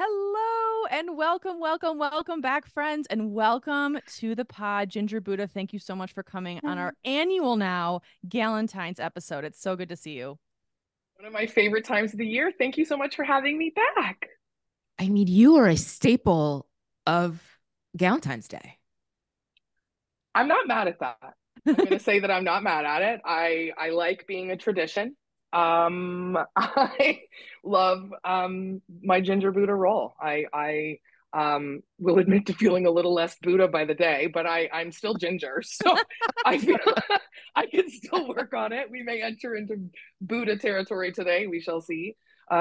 Hello and welcome back, friends, and welcome to the pod. Ginger Buddha, thank you so much for coming on our annual now Galentine's episode. It's so good to see you. One of my favorite times of the year. Thank you so much for having me back. I mean, you are a staple of Valentine's Day. I'm not mad at that. I'm going to say that I'm not mad at it. I like being a tradition. I love my ginger Buddha roll. I will admit to feeling a little less Buddha by the day, but I'm still ginger, so I feel I can still work on it. We may enter into Buddha territory today. We shall see.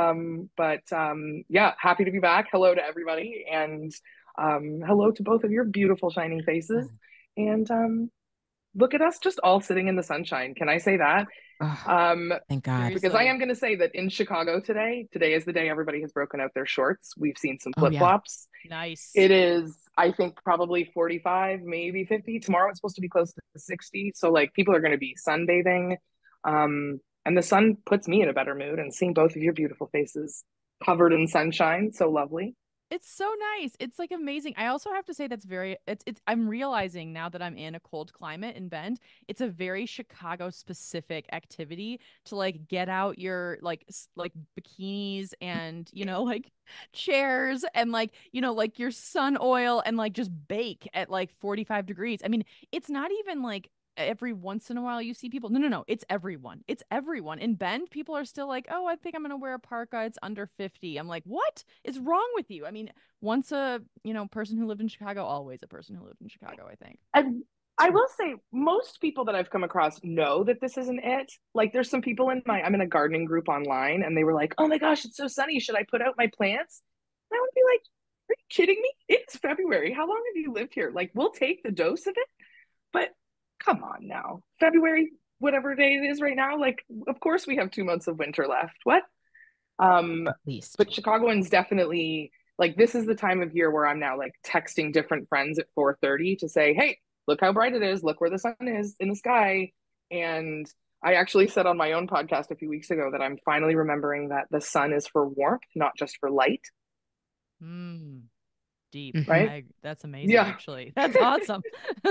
But yeah, happy to be back. Hello to everybody, and hello to both of your beautiful shining faces. And look at us just all sitting in the sunshine. Can I say that? Oh, Um, thank God. because I Seriously. am going to say that in Chicago today is the day everybody has broken out their shorts. We've seen some Oh, flip yeah. flops. Nice. It is, I think, probably 45, maybe 50. Tomorrow it's supposed to be close to 60. So, like, people are going to be sunbathing. And the sun puts me in a better mood, and seeing both of your beautiful faces covered in sunshine, so lovely. It's so nice. It's like amazing. I also have to say that's very it's I'm realizing now that I'm in a cold climate in Bend, it's a very Chicago specific activity to like get out your like bikinis and like chairs and like your sun oil and like just bake at like 45 degrees. I mean, it's not even like every once in a while you see people. No. It's everyone. It's everyone. In Bend, people are still like, oh, I think I'm gonna wear a parka. It's under 50. I'm like, what is wrong with you? I mean, once a person who lived in Chicago, always a person who lived in Chicago, I think. And I will say, most people that I've come across know that this isn't it. Like, there's some people I'm in a gardening group online, and they were like, "Oh my gosh, it's so sunny. Should I put out my plants?" And I would be like, "Are you kidding me? It's February. How long have you lived here? Like, we'll take the dose of it, but come on now, February, whatever day it is right now. Like, of course we have 2 months of winter left. What?" Um, At least. but Chicagoans definitely like this is the time of year where I'm now like texting different friends at 4:30 to say, "Hey, look how bright it is. Look where the sun is in the sky." And I actually said on my own podcast a few weeks ago that I'm finally remembering that the sun is for warmth, not just for light, Hmm. Deep. Hmm. right? That's amazing, Yeah. actually. That's awesome.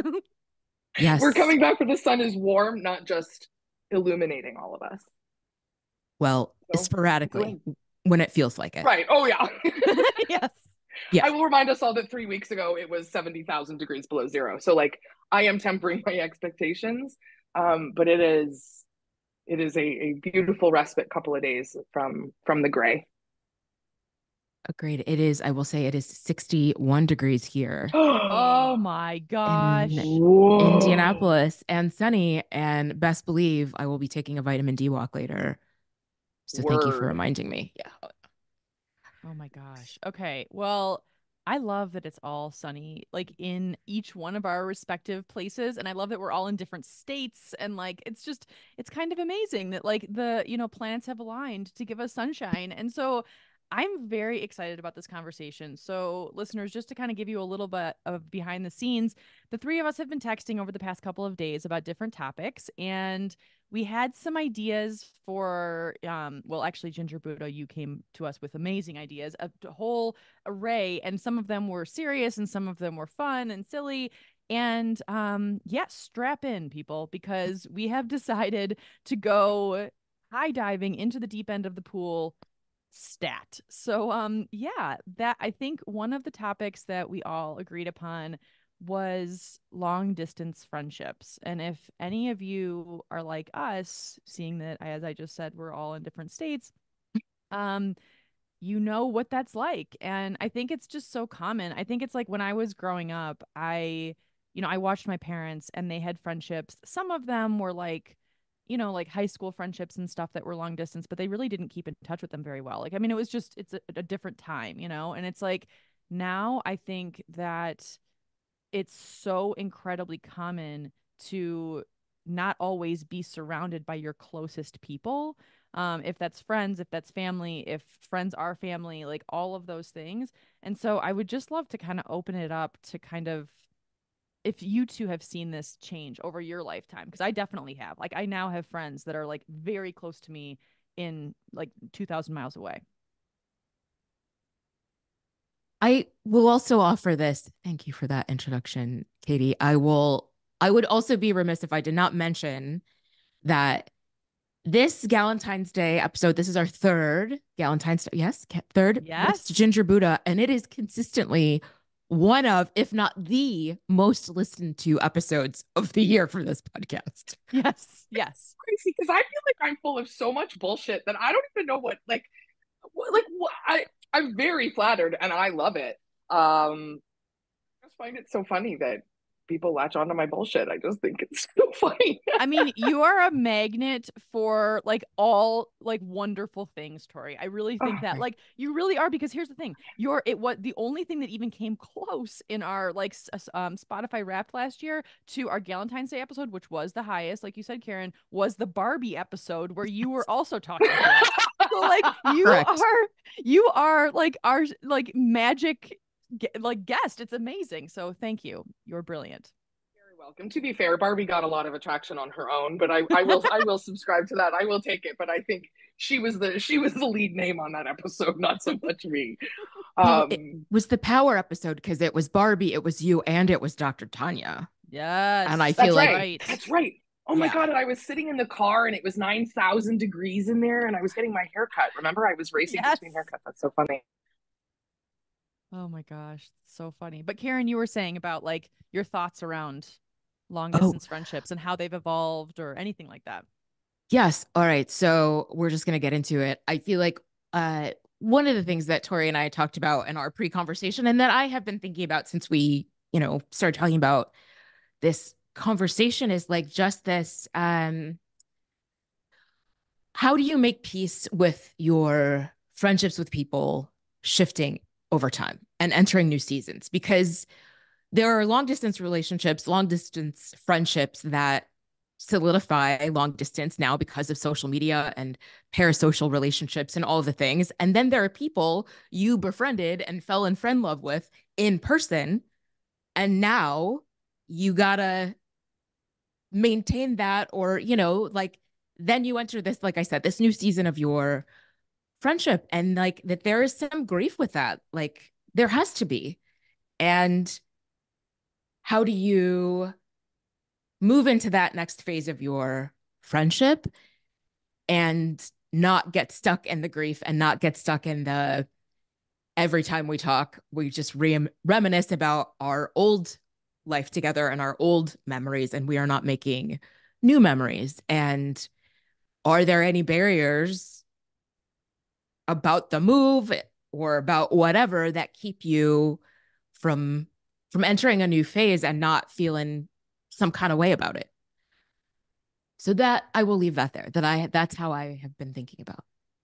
We're Yes. coming back for the sun is warm, not just illuminating all of us. Well, So, sporadically enjoy. when it feels like it. Right. Oh yeah. Yes. Yeah. I will remind us all that 3 weeks ago it was 70,000 degrees below zero. So like I am tempering my expectations. But it is a beautiful respite couple of days from the gray. Agreed. It is, I will say it is 61 degrees here Oh my in gosh. Whoa. Indianapolis and sunny. And best believe I will be taking a vitamin D walk later. So thank you for Word. reminding me. Yeah. Oh my gosh. Okay. Well, I love that it's all sunny, like in each one of our respective places. And I love that we're all in different states. And like, it's kind of amazing that like planets have aligned to give us sunshine. And so I'm very excited about this conversation. So, listeners, just to kind of give you a little bit of behind the scenes, the three of us have been texting over the past couple of days about different topics. And we had some ideas for well, actually, Ginger Buddha, you came to us with amazing ideas, a whole array, and some of them were serious and some of them were fun and silly. And yes, strap in, people, because we have decided to go high diving into the deep end of the pool stat. So yeah, that I think one of the topics that we all agreed upon was long distance friendships. And if any of you are like us, seeing that as I just said we're all in different states, um you know what that's like. And I think it's just so common. I think it's like when I was growing up, I watched my parents and they had friendships. Some of them were like, like high school friendships and stuff that were long distance, but they really didn't keep in touch with them very well. Like, I mean, it's a different time, and it's like now I think that it's so incredibly common to not always be surrounded by your closest people. If that's friends, if that's family, if friends are family, like all of those things. And so I would just love to kind of open it up to kind of if you two have seen this change over your lifetime, because I definitely have. Like I now have friends that are like very close to me in like 2,000 miles away. I will also offer this. Thank you for that introduction, Katie. I would also be remiss if I did not mention that this Galentine's Day episode, this is our third Galentine's Day, yes, third with Yes. Ginger Buddha, and it is consistently one of, if not the most listened to episodes of the year for this podcast. Yes. Yes. Crazy because I feel like I'm full of so much bullshit that I don't even know like what I'm very flattered and I love it. I just find it so funny that people latch onto my bullshit. I just think it's so funny. I mean, you are a magnet for like all like wonderful things, Tori. I really think Oh, that like you really are because here's the thing. You're it what the only thing that even came close in our like Spotify Wrapped last year to our Galentine's Day episode, which was the highest, like you said, Karen, was the Barbie episode where you were also talking to us. So like Correct. you are like our like magic like guest. It's amazing. So thank you. You're brilliant. very welcome. To be fair, Barbie got a lot of attraction on her own, but I will subscribe to that. I will take it. But I think she was the lead name on that episode, not so much me. Well, it Um, was the power episode because it was Barbie, it was you, and it was Dr. Tanya. And I Yes, feel that's that's like, right. right. That's right. Oh my yeah, God. And I was sitting in the car and it was 9,000 degrees in there and I was getting my haircut. Remember, I was racing Yes. between haircuts. That's so funny. Oh my gosh, so funny. But Karen, you were saying about like your thoughts around long oh, distance friendships and how they've evolved or anything like that. yes. All right. So we're just gonna get into it. I feel like uh one of the things that Tori and I talked about in our pre-conversation and that I have been thinking about since we, started talking about this conversation is like just this how do you make peace with your friendships with people shifting over time and entering new seasons? Because there are long distance relationships, long distance friendships that solidify long distance now because of social media and parasocial relationships and all the things. And then there are people you befriended and fell in friend love with in person. And now you gotta maintain that, or, like, then you enter this, like I said, this new season of your friendship. And like that there is some grief with that. Like there has to be. And how do you move into that next phase of your friendship and not get stuck in the grief and not get stuck in the every time we talk, we just reminisce about our old life together and our old memories, and we are not making new memories. And are there any barriers about the move or about whatever that keep you from entering a new phase and not feeling some kind of way about it? So that I will leave that there. That's how I have been thinking about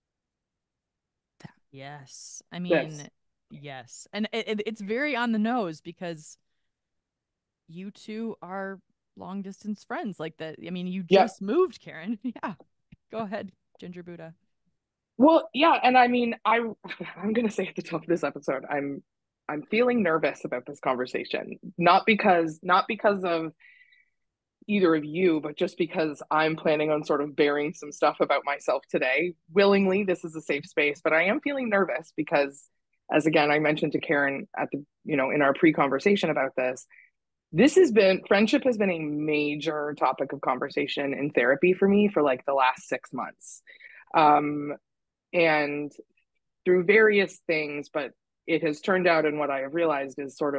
that. Yes. I Yes. mean, yes. And it's very on the nose because you two are long distance friends like that. I mean, you Yep. just moved, Karen. Yeah. Go ahead, Ginger Buddha. Well, yeah, and I mean, I'm gonna say at the top of this episode, I'm feeling nervous about this conversation. Not because of either of you, but just because I'm planning on sort of bearing some stuff about myself today. Willingly, this is a safe space, but I am feeling nervous because, as again, I mentioned to Karen at in our pre-conversation about this, friendship has been a major topic of conversation in therapy for me for like the last 6 months. Um, and through various things, but it has turned out, and what I have realized is sort of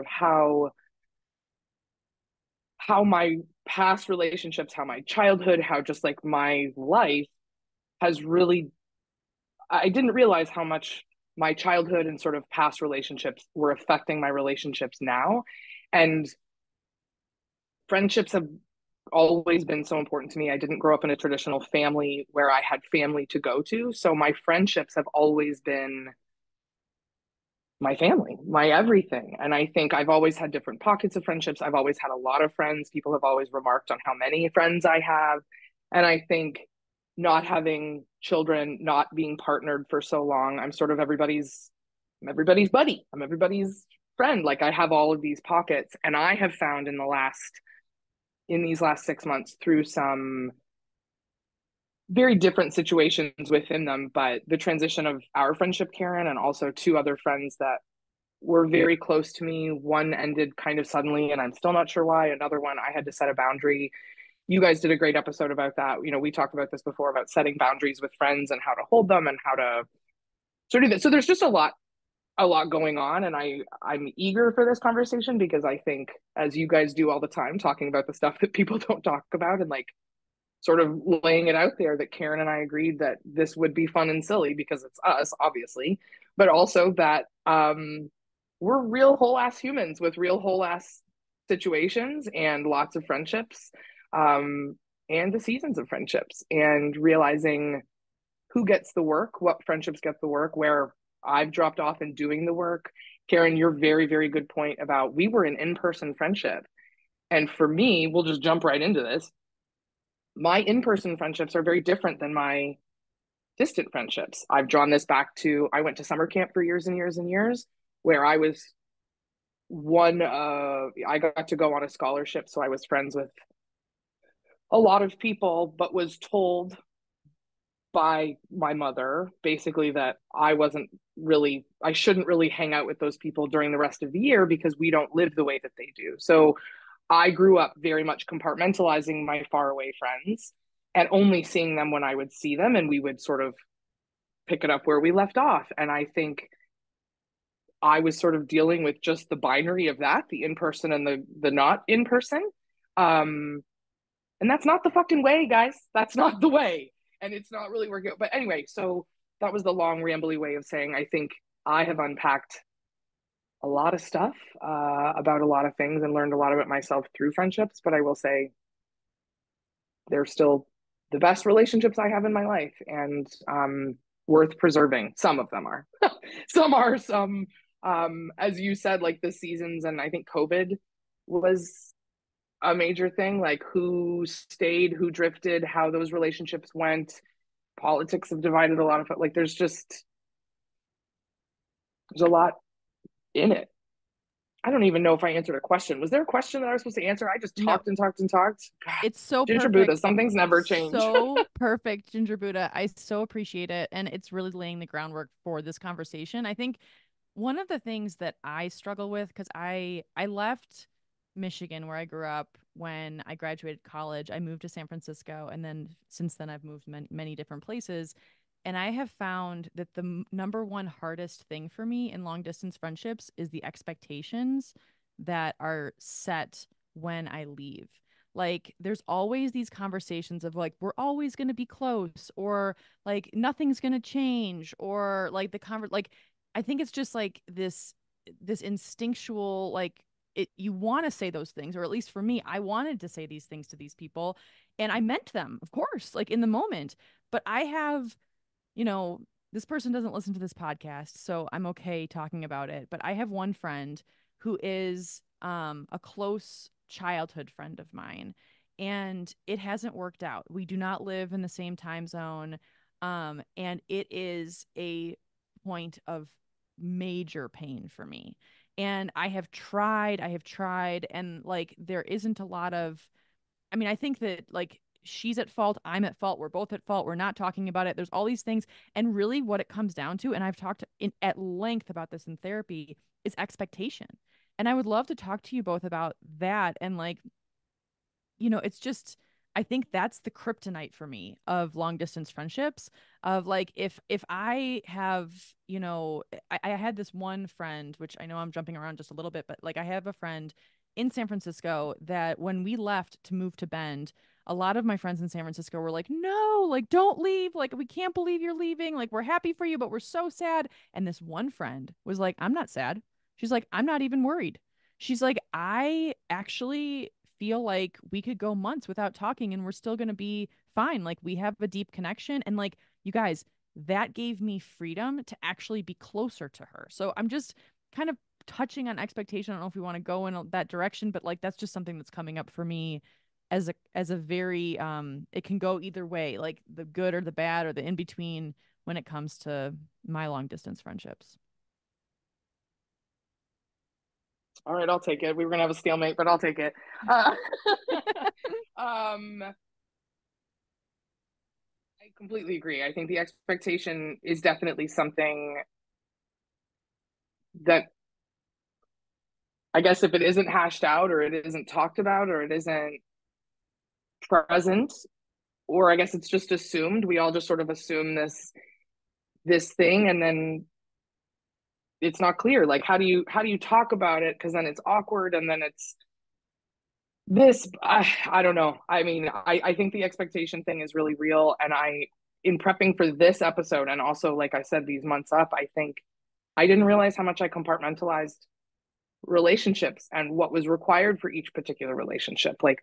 how my past relationships, how my childhood, how just like my life has really, I didn't realize how much my childhood and sort of past relationships were affecting my relationships now. And friendships have always been so important to me. I didn't grow up in a traditional family where I had family to go to. So my friendships have always been my family, my everything. And I think I've always had different pockets of friendships. I've always had a lot of friends. People have always remarked on how many friends I have. And I think not having children, not being partnered for so long, I'm everybody's buddy. I'm everybody's friend. Like I have all of these pockets. And I have found in these last 6 months through some very different situations within them, but the transition of our friendship, Karen, and also two other friends that were very close to me. One ended kind of suddenly, and I'm still not sure why. Another one, I had to set a boundary. You guys did a great episode about that. You know, we talked about this before about setting boundaries with friends and how to hold them and how to sort of. So there's just a lot going on, and I'm eager for this conversation because I think, as you guys do all the time, talking about the stuff that people don't talk about and like sort of laying it out there, that Karen and I agreed that this would be fun and silly because it's us, obviously, but also that we're real whole ass humans with real whole ass situations and lots of friendships, and the seasons of friendships, and realizing who gets the work, what friendships get the work, where I've dropped off in doing the work. Karen, your very, very good point about we were an in-person friendship. And for me, we'll just jump right into this. My in-person friendships are very different than my distant friendships. I've drawn this back to, I went to summer camp for years and years and years, where I was I got to go on a scholarship, so I was friends with a lot of people, but was told by my mother basically that I shouldn't really hang out with those people during the rest of the year because we don't live the way that they do. So I grew up very much compartmentalizing my faraway friends and only seeing them when I would see them, and we would sort of pick it up where we left off. And I think I was sort of dealing with just the binary of that, the in person and the not in person. And that's not the fucking way, guys. That's not the way. And it's not really working out. But anyway, so that was the long, rambly way of saying I think I have unpacked a lot of stuff about a lot of things and learned a lot about myself through friendships. But I will say they're still the best relationships I have in my life, and worth preserving. Some of them are. Some are. Some, as you said, like the seasons, and I think COVID was a major thing, like who stayed, who drifted, how those relationships went. Politics have divided a lot of it. Like there's a lot in it. I don't even know if I answered a question. Was there a question that I was supposed to answer? I just No. talked and talked and talked. God, It's so Ginger perfect. Buddha, some things never change. So perfect, Ginger Buddha. I so appreciate it. And it's really laying the groundwork for this conversation. I think one of the things that I struggle with, because I left Michigan where I grew up when I graduated college. I moved to San Francisco, and then since then I've moved many different places. And I have found that the number one hardest thing for me in long distance friendships is the expectations that are set when I leave. Like, there's always these conversations of like, we're always going to be close, or like, nothing's going to change, or like like, I think it's just like this instinctual, like, you want to say those things, or at least for me, I wanted to say these things to these people, and I meant them, of course, like in the moment. But I have, this person doesn't listen to this podcast, so I'm okay talking about it. But I have one friend who is a close childhood friend of mine, and it hasn't worked out. We do not live in the same time zone, and it is a point of major pain for me. And I have tried, and like there isn't a lot of, I mean, I think that like she's at fault, I'm at fault, we're both at fault, we're not talking about it. There's all these things. And really what it comes down to, and I've talked at length about this in therapy, is expectation. And I would love to talk to you both about that. And like, it's just, I think that's the kryptonite for me of long distance friendships, of like, if I have, I had this one friend, which I know I'm jumping around just a little bit, but like I have a friend in San Francisco that when we left to move to Bend, a lot of my friends in San Francisco were like, no, like, don't leave. Like, we can't believe you're leaving. Like, we're happy for you, but we're so sad. And this one friend was like, I'm not sad. She's like, I'm not even worried. She's like, I actually feel like we could go months without talking and we're still going to be fine. Like, we have a deep connection. And like, you guys, that gave me freedom to actually be closer to her. So I'm just kind of touching on expectation. I don't know if we want to go in that direction, but like, that's just something that's coming up for me as a very it can go either way, like the good or the bad or the in between when it comes to my long distance friendships. All right, I'll take it. We were gonna have a stalemate, but I'll take it. I completely agree. I think the expectation is definitely something that I guess if it isn't hashed out or it isn't talked about or it isn't present, or I guess it's just assumed, we all just sort of assume this thing, and then it's not clear. Like, how do you talk about it? Because then it's awkward, and then it's this. I don't know. I mean, I think the expectation thing is really real, and in prepping for this episode, and also like I said, these months up, I think I didn't realize how much I compartmentalized relationships and what was required for each particular relationship. Like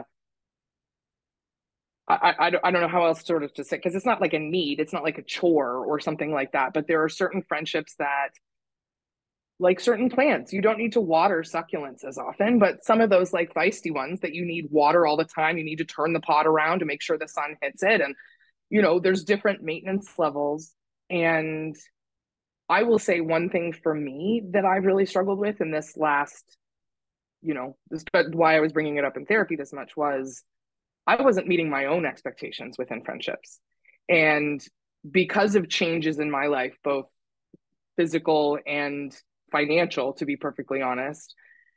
I don't know how else sort of to say, because it's not like a need, it's not like a chore or something like that. But there are certain friendships that, like certain plants, you don't need to water succulents as often, but some of those like feisty ones that you need water all the time, you need to turn the pot around to make sure the sun hits it. And, there's different maintenance levels. And I will say one thing for me that I've really struggled with in this last, this, but why I was bringing it up in therapy this much was I wasn't meeting my own expectations within friendships. And because of changes in my life, both physical and financial, to be perfectly honest,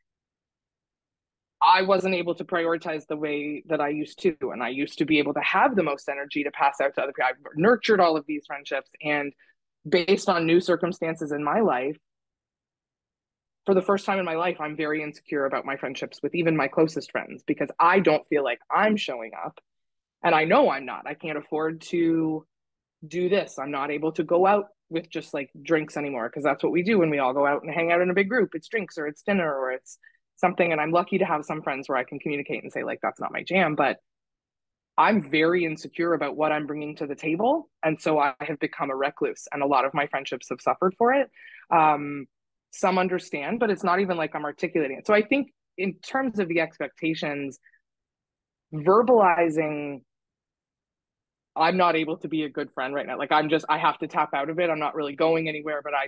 I wasn't able to prioritize the way that I used to. And I used to be able to have the most energy to pass out to other people. I've nurtured all of these friendships. And based on new circumstances in my life, for the first time in my life, I'm very insecure about my friendships with even my closest friends because I don't feel like I'm showing up. And I know I'm not. I can't afford to do this. I'm not able to go out with just like drinks anymore because that's what we do when we all go out and hang out in a big group. It's drinks or it's dinner or it's something. And I'm lucky to have some friends where I can communicate and say, like, that's not my jam. But I'm very insecure about what I'm bringing to the table. And so I have become a recluse. And a lot of my friendships have suffered for it. Some understand, but it's not even like I'm articulating it. So I think in terms of the expectations, verbalizing I'm not able to be a good friend right now. Like I have to tap out of it. I'm not really going anywhere, but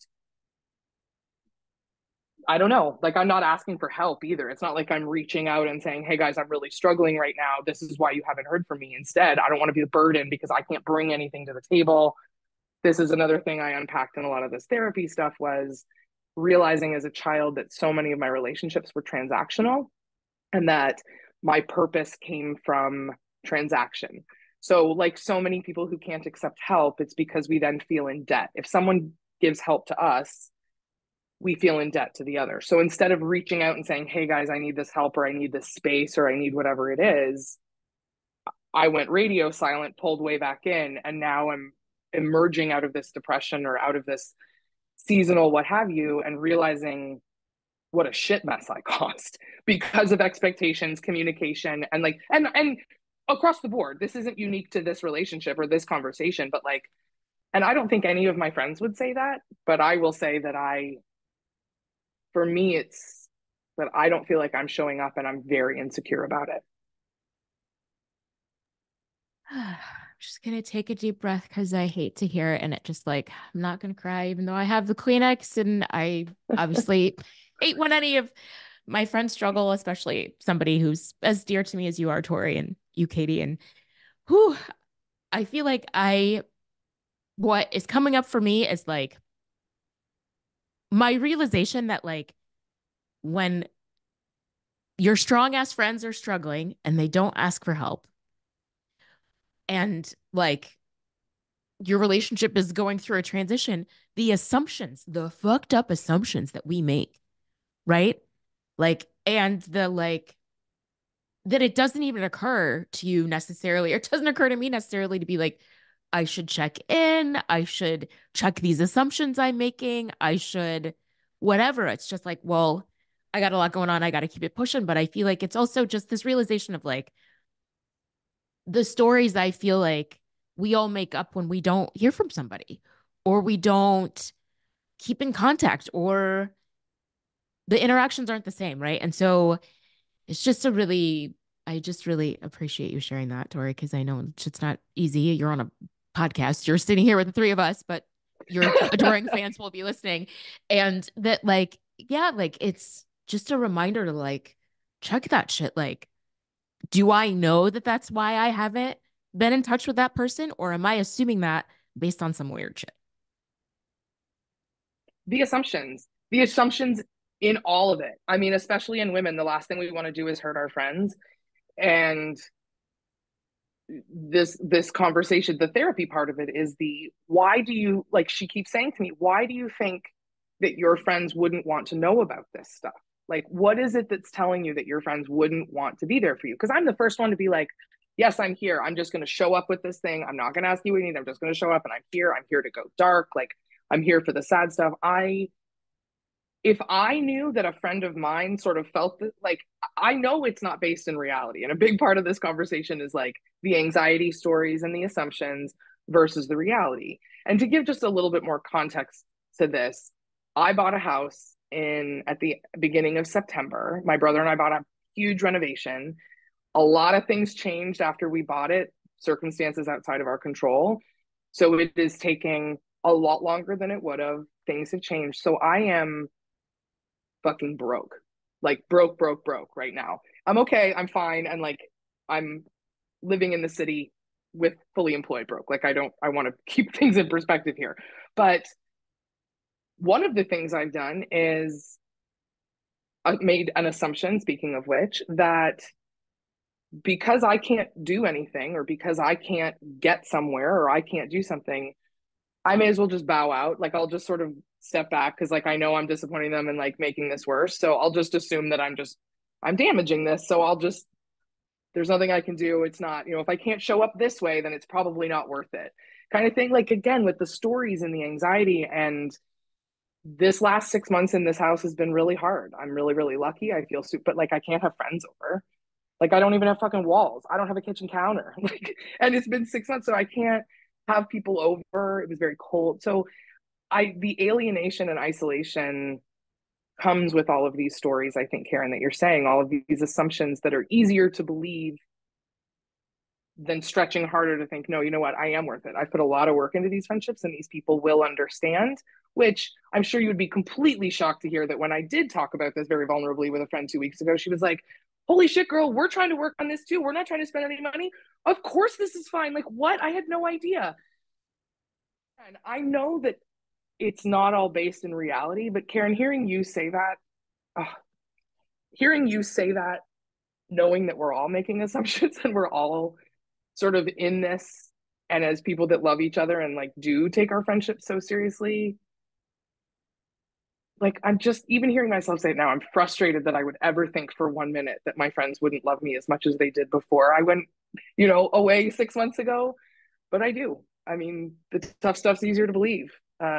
I don't know. Like I'm not asking for help either. It's not like I'm reaching out and saying, hey guys, I'm really struggling right now. This is why you haven't heard from me. Instead, I don't want to be the burden because I can't bring anything to the table. This is another thing I unpacked in a lot of this therapy stuff was realizing as a child that so many of my relationships were transactional and that my purpose came from transaction. So, like so many people who can't accept help, it's because we then feel in debt. If someone gives help to us, we feel in debt to the other. So instead of reaching out and saying, hey guys, I need this help or I need this space or I need whatever it is, I went radio silent, pulled way back in, and now I'm emerging out of this depression or out of this seasonal what have you and realizing what a shit mess I caused because of expectations, communication, and like and across the board. This isn't unique to this relationship or this conversation, but like, and I don't think any of my friends would say that, but I will say that for me, it's that I don't feel like I'm showing up and I'm very insecure about it. I'm just gonna take a deep breath because I hate to hear it, and it just like I'm not gonna cry, even though I have the Kleenex, and I obviously hate when any of my friends struggle, especially somebody who's as dear to me as you are, Tori, and you, Katie, and who I feel like what is coming up for me is like my realization that like when your strong ass friends are struggling and they don't ask for help and like your relationship is going through a transition, the fucked up assumptions that we make, right? Like, and the like, that it doesn't even occur to you necessarily, or it doesn't occur to me necessarily to be like, I should check in, I should check these assumptions I'm making, I should whatever. It's just like, well, I got a lot going on, I got to keep it pushing. But I feel like it's also just this realization of like the stories I feel like we all make up when we don't hear from somebody or we don't keep in contact or the interactions aren't the same, right? And so it's just I just really appreciate you sharing that, Tori, because I know it's not easy. You're on a podcast, you're sitting here with the three of us, but your adoring fans will be listening. And that, like, yeah, like it's just a reminder to like check that shit. Like, do I know that that's why I haven't been in touch with that person, or am I assuming that based on some weird shit? The assumptions in all of it. I mean, especially in women, the last thing we want to do is hurt our friends. And this conversation, the therapy part of it is the why do you, like she keeps saying to me, why do you think that your friends wouldn't want to know about this stuff? Like, what is it that's telling you that your friends wouldn't want to be there for you? Because I'm the first one to be like, yes, I'm here. I'm just going to show up with this thing. I'm not going to ask you what you need. I'm just going to show up and I'm here. I'm here to go dark. Like, I'm here for the sad stuff. If I knew that a friend of mine sort of felt that, like, I know it's not based in reality. And a big part of this conversation is like the anxiety stories and the assumptions versus the reality. And to give just a little bit more context to this, I bought a house in at the beginning of September. My brother and I bought a huge renovation. A lot of things changed after we bought it, circumstances outside of our control. So it is taking a lot longer than it would have. Things have changed. So I am fucking broke. Like broke right now. I'm okay, I'm fine, and like I'm living in the city with fully employed broke. Like I want to keep things in perspective here. But one of the things I've done is I made an assumption, speaking of which, that because I can't do anything or because I can't get somewhere or I can't do something, I may as well just bow out. Like I'll just sort of step back because like I know I'm disappointing them and like making this worse. So I'll just assume that I'm damaging this. So I'll just there's nothing I can do. It's not, if I can't show up this way, then it's probably not worth it. Kind of thing. Like again, with the stories and the anxiety and this last 6 months in this house has been really hard. I'm really, really lucky. I feel super, but like I can't have friends over. Like I don't even have fucking walls. I don't have a kitchen counter. Like, and it's been 6 months, so I can't have people over. It was very cold. So the alienation and isolation comes with all of these stories, I think, Karen, that you're saying, all of these assumptions that are easier to believe than stretching harder to think, no, you know what, I am worth it. I put a lot of work into these friendships and these people will understand, which I'm sure you would be completely shocked to hear that when I did talk about this very vulnerably with a friend 2 weeks ago, she was like, holy shit, girl, we're trying to work on this too. We're not trying to spend any money. Of course this is fine. Like, what? I had no idea. And I know that it's not all based in reality, but Karen, hearing you say that, knowing that we're all making assumptions and we're all sort of in this, and as people that love each other and like do take our friendship so seriously, like I'm just even hearing myself say it now, I'm frustrated that I would ever think for 1 minute that my friends wouldn't love me as much as they did before I went, away 6 months ago. But I do. I mean, the tough stuff's easier to believe.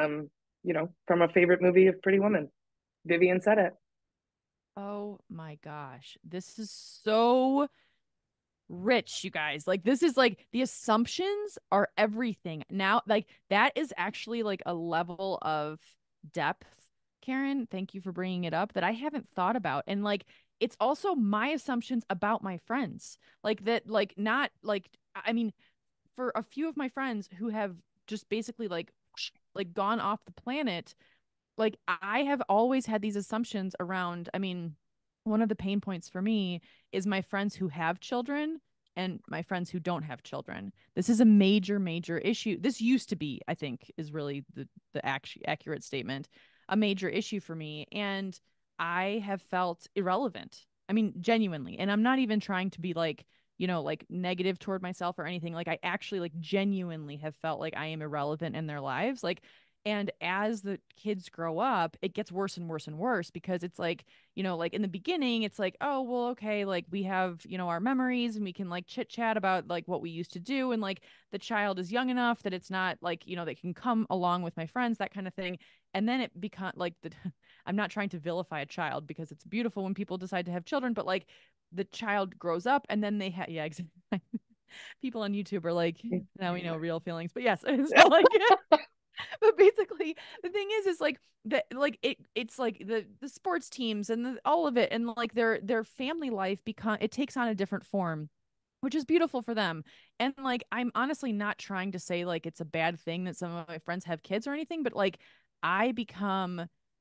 From a favorite movie of Pretty Woman. Vivian said it. Oh my gosh. This is so rich, you guys. Like this is like the assumptions are everything. Now, like that is actually like a level of depth, Karen. Thank you for bringing it up that I haven't thought about. And like it's also my assumptions about my friends. Like that like not like I mean for a few of my friends who have just basically like gone off the planet, like I have always had these assumptions around, I mean, one of the pain points for me is my friends who have children and my friends who don't have children. This is a major, major issue. This used to be, I think, is really the accurate statement, a major issue for me. And I have felt irrelevant. I mean, genuinely. And I'm not even trying to be like, like negative toward myself or anything. Like I actually like genuinely have felt like I am irrelevant in their lives. Like and as the kids grow up, it gets worse and worse and worse because it's like, like in the beginning, it's like, oh, well, okay, like we have, our memories and we can like chit chat about like what we used to do. And like the child is young enough that it's not like, they can come along with my friends, that kind of thing. And then it becomes like I'm not trying to vilify a child because it's beautiful when people decide to have children, but like the child grows up and then they have, yeah, exactly. People on YouTube are like, now we know real feelings, but yes, so like, but basically the thing is like that like it's like the sports teams and all of it and like their family life become it takes on a different form, which is beautiful for them. And like I'm honestly not trying to say like it's a bad thing that some of my friends have kids or anything, but like I become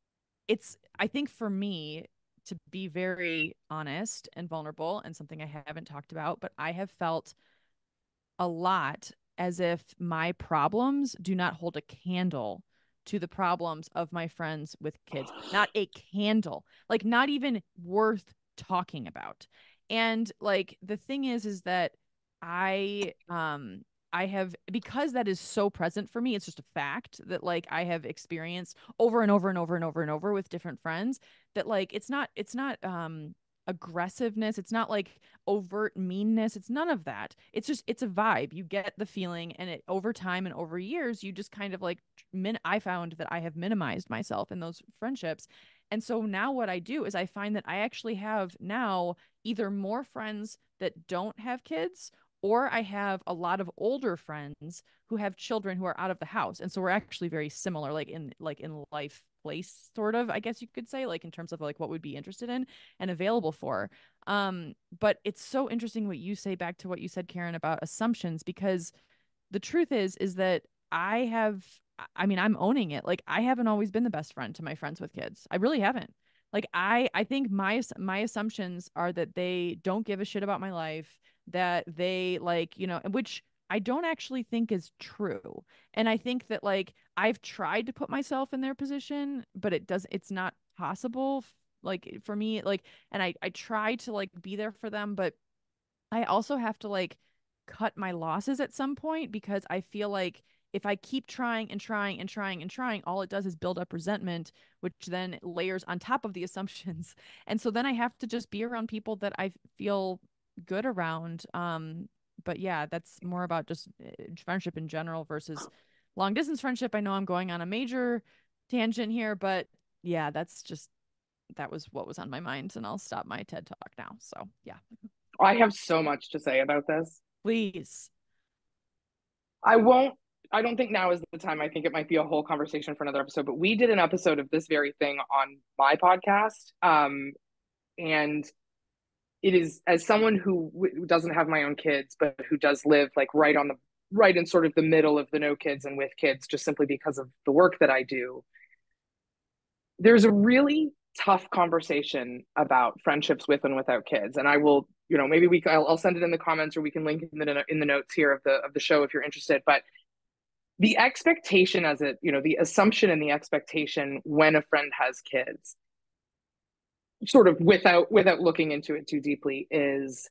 I think for me, to be very honest and vulnerable and something I haven't talked about, but I have felt a lot as if my problems do not hold a candle to the problems of my friends with kids. Not a candle. Like, not even worth talking about. And like the thing is that I have, because that is so present for me, it's just a fact that like I have experienced over and over and over and over and over with different friends, that like it's not aggressiveness, it's not like overt meanness, it's none of that. It's just, it's a vibe. You get the feeling, and it over time and over years you just kind of like I found that I have minimized myself in those friendships. And so now what I do is I find that I actually have now either more friends that don't have kids, or I have a lot of older friends who have children who are out of the house. And so we're actually very similar, like in life place, sort of, I guess you could say, like in terms of like what we'd be interested in and available for. But it's so interesting what you say, back to what you said, Karen, about assumptions, because the truth is that I have, I mean, I'm owning it. Like, I haven't always been the best friend to my friends with kids. I really haven't. Like, I think my assumptions are that they don't give a shit about my life, that they like, you know, which I don't actually think is true. And I think that like I've tried to put myself in their position, but it's not possible, like for me, like, and I try to like be there for them, but I also have to like cut my losses at some point, because I feel like if I keep trying and trying and trying and trying, all it does is build up resentment, which then layers on top of the assumptions. And so then I have to just be around people that I feel good around. But yeah, that's more about just friendship in general versus long distance friendship. I know I'm going on a major tangent here, but yeah, that was what was on my mind, and I'll stop my TED talk now. So yeah. I have so much to say about this. Please. I won't, I don't think now is the time. I think it might be a whole conversation for another episode, but we did an episode of this very thing on my podcast. And it is, as someone who doesn't have my own kids, but who does live like right in sort of the middle of the no kids and with kids, just simply because of the work that I do, there's a really tough conversation about friendships with and without kids. And I will, you know, maybe I'll send it in the comments, or we can link in the notes here of the show if you're interested. But the expectation, as it, you know, the assumption and the expectation when a friend has kids, sort of without looking into it too deeply, is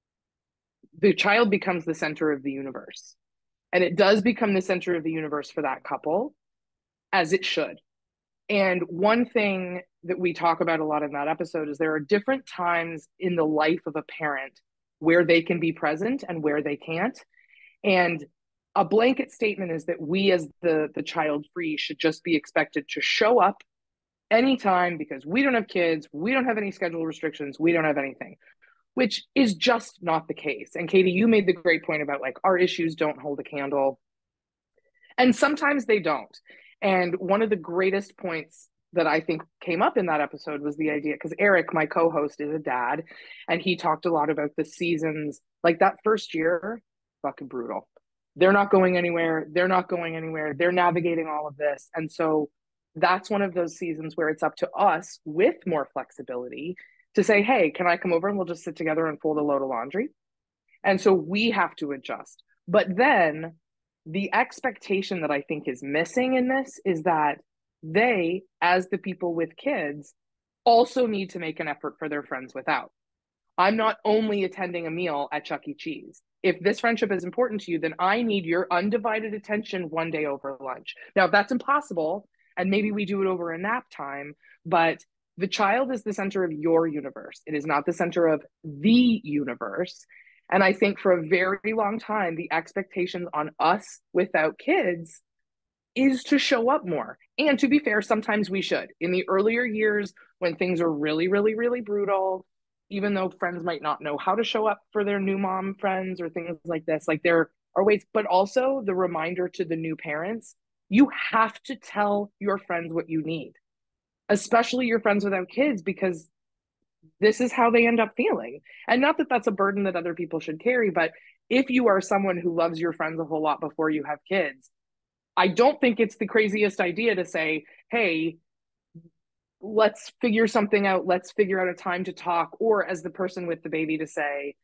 the child becomes the center of the universe. And it does become the center of the universe for that couple, as it should. And one thing that we talk about a lot in that episode is there are different times in the life of a parent where they can be present and where they can't. And a blanket statement is that we, as the child free, should just be expected to show up anytime, because we don't have kids, we don't have any schedule restrictions, we don't have anything, which is just not the case. And Katie, you made the great point about like our issues don't hold a candle. And sometimes they don't. And one of the greatest points that I think came up in that episode was the idea, because Eric, my co-host, is a dad, and he talked a lot about the seasons. Like that first year, fucking brutal. They're not going anywhere. They're not going anywhere. They're navigating all of this. And so that's one of those seasons where it's up to us with more flexibility to say, hey, can I come over and we'll just sit together and fold a load of laundry? And so we have to adjust. But then the expectation that I think is missing in this is that they, as the people with kids, also need to make an effort for their friends without. I'm not only attending a meal at Chuck E. Cheese. If this friendship is important to you, then I need your undivided attention one day over lunch. Now, if that's impossible, and maybe we do it over a nap time, but the child is the center of your universe. It is not the center of the universe. And I think for a very long time, the expectations on us without kids is to show up more. And to be fair, sometimes we should. In the earlier years, when things are really, really, really brutal, even though friends might not know how to show up for their new mom friends or things like this, like there are ways, but also the reminder to the new parents, you have to tell your friends what you need, especially your friends without kids, because this is how they end up feeling. And not that that's a burden that other people should carry, but if you are someone who loves your friends a whole lot before you have kids, I don't think it's the craziest idea to say, hey, let's figure something out. Let's figure out a time to talk. Or as the person with the baby, to say,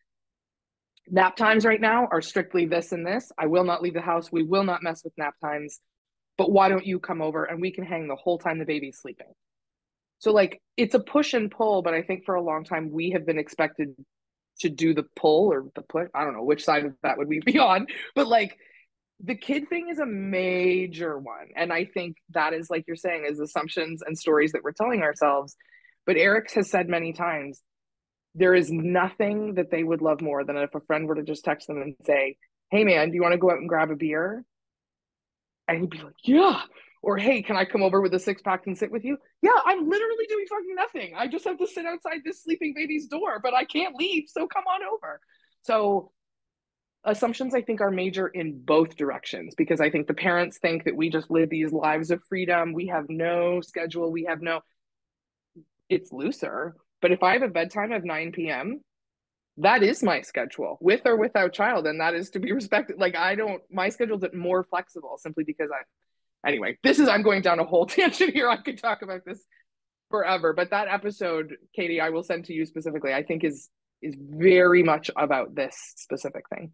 nap times right now are strictly this and this. I will not leave the house. We will not mess with nap times. but why don't you come over and we can hang the whole time the baby's sleeping? So like it's a push and pull, but I think for a long time we have been expected to do the pull or the push. I don't know which side of that would we be on, but like the kid thing is a major one. And I think that is, like you're saying, is assumptions and stories that we're telling ourselves. But Eric has said many times, there is nothing that they would love more than if a friend were to just text them and say, hey man, do you want to go out and grab a beer? And he'd be like, yeah. Or, hey, can I come over with a 6-pack and sit with you? Yeah, I'm literally doing fucking nothing. I just have to sit outside this sleeping baby's door, but I can't leave. So come on over. So assumptions, I think, are major in both directions, because I think the parents think that we just live these lives of freedom. We have no schedule. We have no, it's looser. But if I have a bedtime of 9 p.m., that is my schedule with or without child. And that is to be respected. Like my schedule's more flexible simply because anyway, I'm going down a whole tangent here. I could talk about this forever, but that episode, Katie, I will send to you specifically, I think is very much about this specific thing.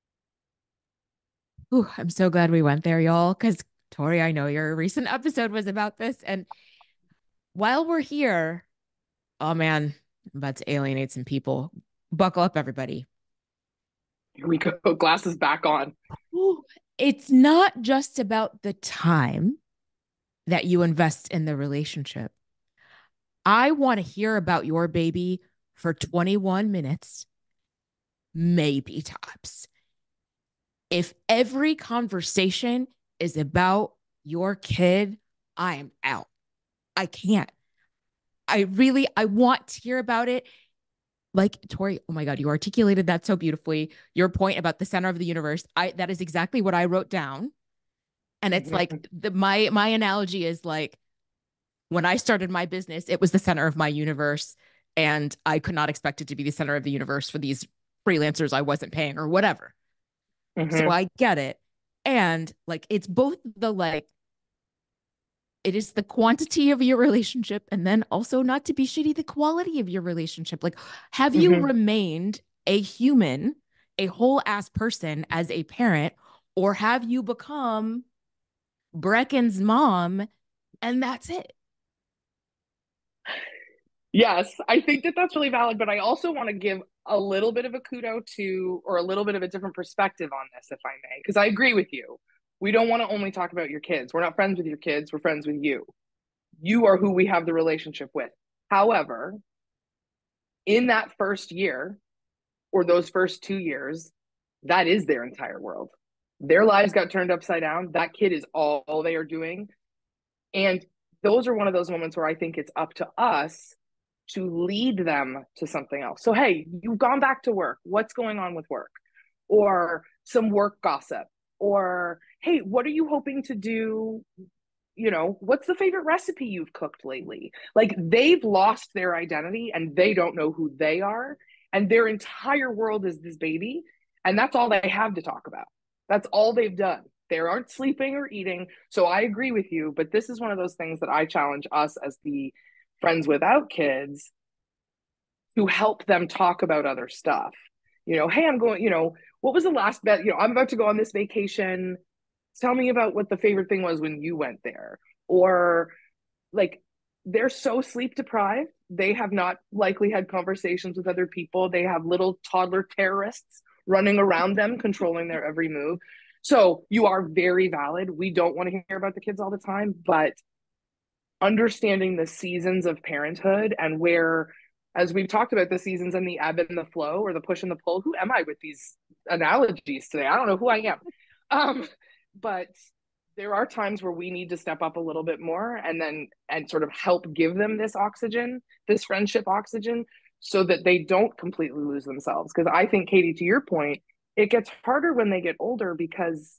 Ooh, I'm so glad we went there, y'all, because Tori, I know your recent episode was about this. And while we're here, oh man, I'm about to alienate some people. Buckle up, everybody. Here we go. Glasses back on. Ooh, it's not just about the time that you invest in the relationship. I want to hear about your baby for 21 minutes, maybe tops. If every conversation is about your kid, I am out. I can't. I want to hear about it. Like Tori, oh my God, you articulated that so beautifully. Your point about the center of the universe, that is exactly what I wrote down. And it's like my analogy is like when I started my business, it was the center of my universe, and I could not expect it to be the center of the universe for these freelancers I wasn't paying or whatever. So I get it. And like it's both the like it is the quantity of your relationship, and then also, not to be shitty, the quality of your relationship. Like, have you remained a human, a whole ass person as a parent, or have you become Brecken's mom and that's it? Yes, I think that that's really valid, but I also want to give a little bit of a kudo to, or a little bit of a different perspective on this, if I may, because I agree with you. We don't want to only talk about your kids. We're not friends with your kids. We're friends with you. You are who we have the relationship with. However, in that first year or those first 2 years, that is their entire world. Their lives got turned upside down. That kid is all they are doing. And those are one of those moments where I think it's up to us to lead them to something else. So, hey, you've gone back to work. What's going on with work? Or some work gossip. Or, hey, what are you hoping to do? You know, what's the favorite recipe you've cooked lately? Like, they've lost their identity and they don't know who they are. And their entire world is this baby. And that's all they have to talk about. That's all they've done. They aren't sleeping or eating. So I agree with you. But this is one of those things that I challenge us as the friends without kids to help them talk about other stuff. You know, hey, I'm going, what was the last bet? I'm about to go on this vacation. Tell me about what the favorite thing was when you went there. Or like, they're so sleep deprived. They have not likely had conversations with other people. They have little toddler terrorists running around them, controlling their every move. So you are very valid. We don't want to hear about the kids all the time, but understanding the seasons of parenthood and where, as we've talked about, the seasons and the ebb and the flow, or the push and the pull. Who am I with these analogies today? I don't know who I am. But there are times where we need to step up a little bit more and sort of help give them this oxygen, this friendship oxygen, so that they don't completely lose themselves. Because I think, Katie, to your point, it gets harder when they get older because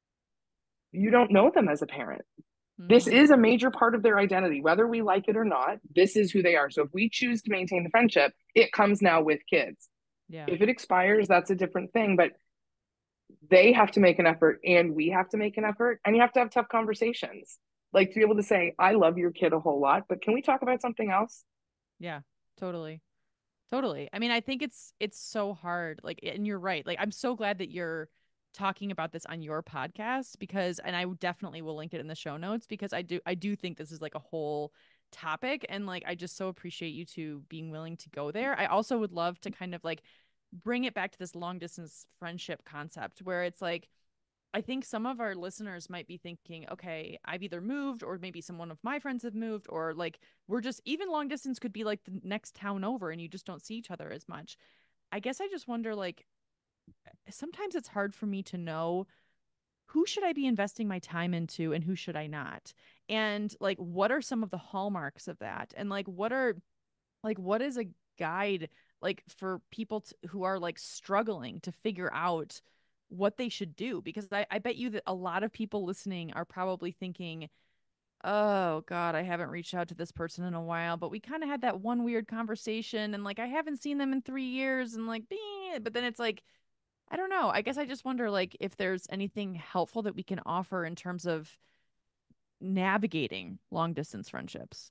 you don't know them as a parent. This is a major part of their identity, whether we like it or not. This is who they are. So if we choose to maintain the friendship, it comes now with kids. Yeah. If it expires, that's a different thing. But they have to make an effort and we have to make an effort, and you have to have tough conversations. Like, to be able to say, I love your kid a whole lot, but can we talk about something else? Yeah, totally. Totally. I mean, I think it's so hard. Like, and you're right. Like, I'm so glad that you're talking about this on your podcast, because, and I definitely will link it in the show notes, because I do think this is like a whole topic, and like I just so appreciate you two being willing to go there. I also would love to kind of like bring it back to this long distance friendship concept, where it's like, I think some of our listeners might be thinking, okay, I've either moved, or maybe some one of my friends have moved, or like we're just, even long distance could be like the next town over and you just don't see each other as much. I guess I just wonder, like, sometimes it's hard for me to know who should I be investing my time into and who should I not? And like, what are some of the hallmarks of that? And like, what is a guide like for people who are like struggling to figure out what they should do? Because I bet you that a lot of people listening are probably thinking, oh God, I haven't reached out to this person in a while, but we kind of had that one weird conversation, and like I haven't seen them in 3 years, and like, but then it's like, I don't know. I guess I just wonder like if there's anything helpful that we can offer in terms of navigating long distance friendships.